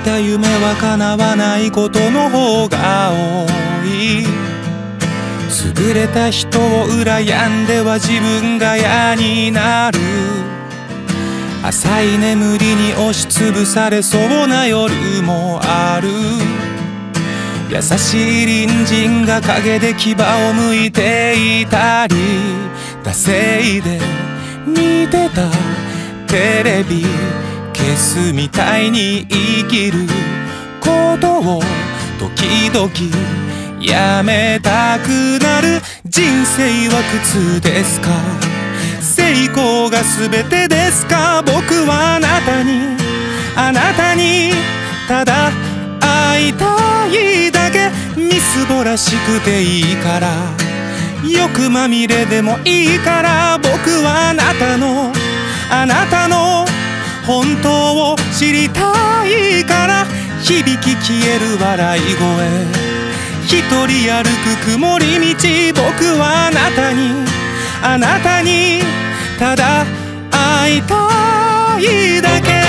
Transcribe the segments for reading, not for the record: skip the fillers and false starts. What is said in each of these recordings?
た夢は叶わないことの方が多い。優れた人を羨んでは自分が嫌になる。浅い眠りに押しつぶされそうな夜もある。優しい隣人が陰で牙をむいていたり、惰性で見てたテレビ消すみたいに生きることを時々やめたくなる。人生は苦痛ですか？成功が全てですか？僕はあなたにただ会いたいだけ。みすぼらしくていいから、欲まみれでもいいから、僕はあなたの本当を知りたいから。響き消える笑い声、一人歩く曇り道。僕はあなたにただ会いたいだけ。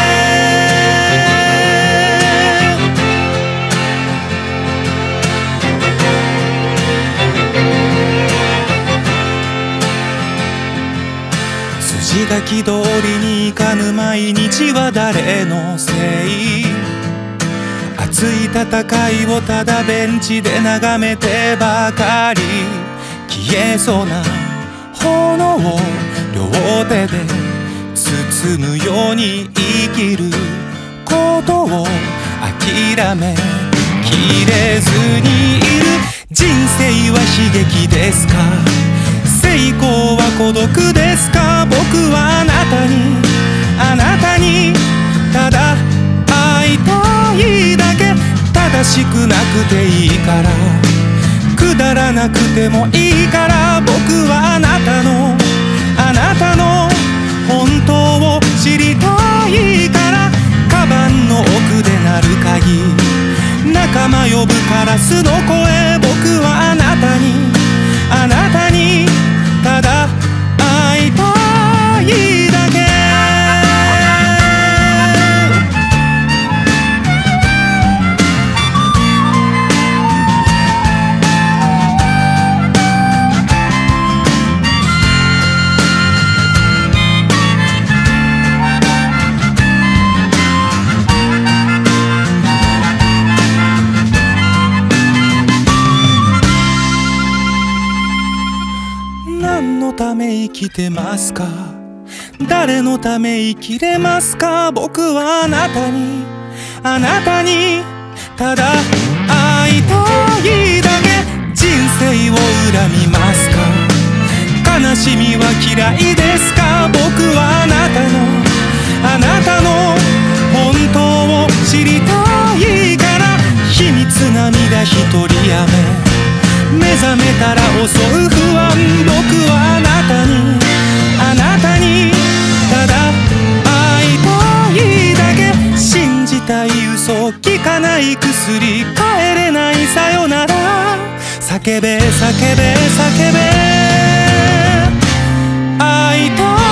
筋書き通りにいかぬ毎日は誰のせい？熱い戦いをただベンチで眺めてばかり。消えそうな炎を両手で包むように生きることを諦めきれずにいる。人生は悲劇ですか？成功は孤独ですか？僕はあなたにただ会いたいだけ。正しくなくていいから、くだらなくてもいいから、僕はあなたの本当を知りたいから。カバンの奥で鳴る鍵、仲間呼ぶカラスの声。僕はあなたにただ会いたいだけ。何のため生きてますか？誰のため生きれますか？僕はあなたにただ会いたいだけ。人生を恨みますか？悲しみは嫌いですか？僕はあなたの本当を知りたいから。秘密涙一人や目覚めたら襲う不安。僕はあなたにただ会いたいだけ。信じたい嘘、効かない薬、帰れないさよなら。叫べ叫べ叫べ、会いたい